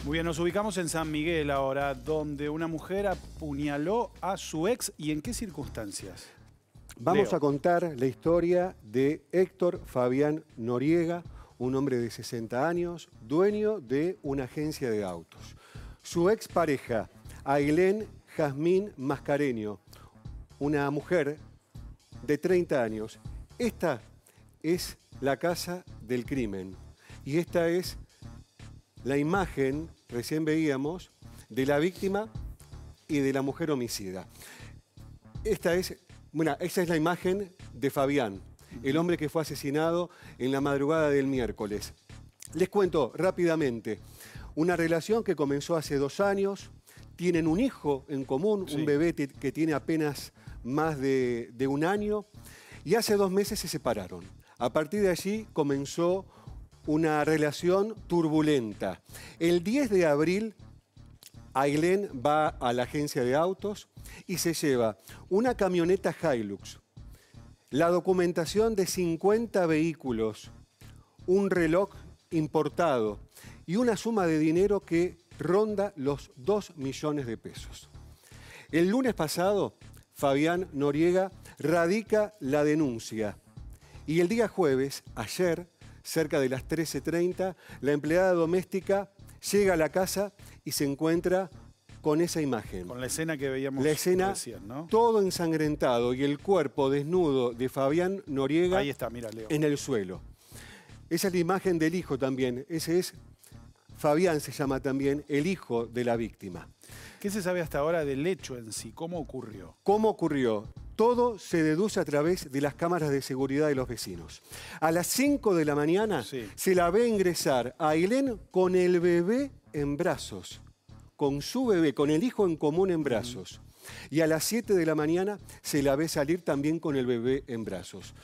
Muy bien, nos ubicamos en San Miguel ahora, donde una mujer apuñaló a su ex. ¿Y en qué circunstancias? Vamos Leo. a contar la historia de Héctor Fabián Noriega, un hombre de 60 años, dueño de una agencia de autos. Su expareja, Ailén Jazmín Mascareño, una mujer de 30 años. Esta es la casa del crimen y esta es la imagen, recién veíamos, de la víctima y de la mujer homicida. Esa es la imagen de Fabián, el hombre que fue asesinado en la madrugada del miércoles. Les cuento rápidamente, una relación que comenzó hace 2 años, tienen un hijo en común, Sí. un bebé que tiene apenas más de 1 año, y hace 2 meses se separaron. A partir de allí comenzó una relación turbulenta. El 10 de abril, Ailén va a la agencia de autos y se lleva una camioneta Hilux, la documentación de 50 vehículos, un reloj importado y una suma de dinero que ronda los 2 millones de pesos. El lunes pasado, Fabián Noriega radica la denuncia y el día jueves, ayer, cerca de las 13:30, la empleada doméstica llega a la casa y se encuentra con esa imagen. Con la escena que veíamos La escena, recién, ¿no? todo ensangrentado y el cuerpo desnudo de Fabián Noriega Ahí está, mira, Leo. en el suelo. Esa es la imagen del hijo también. Ese es, Fabián se llama también, el hijo de la víctima. ¿Qué se sabe hasta ahora del hecho en sí? ¿Cómo ocurrió? ¿Cómo ocurrió? Todo se deduce a través de las cámaras de seguridad de los vecinos. A las 5 de la mañana Sí. se la ve ingresar a Ailén con el bebé en brazos, con su bebé, con el hijo en común en brazos. Y a las 7 de la mañana se la ve salir también con el bebé en brazos.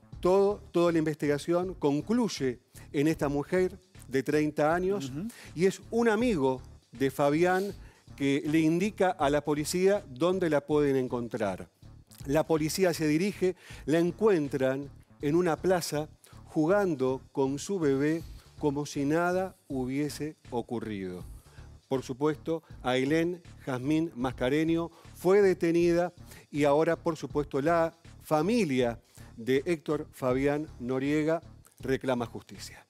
Toda la investigación concluye en esta mujer de 30 años y es un amigo de Fabián que le indica a la policía dónde la pueden encontrar. La policía se dirige, la encuentran en una plaza jugando con su bebé como si nada hubiese ocurrido. Por supuesto, Ailén Jazmín Mascareño fue detenida y ahora, por supuesto, la familia de Héctor Fabián Noriega reclama justicia.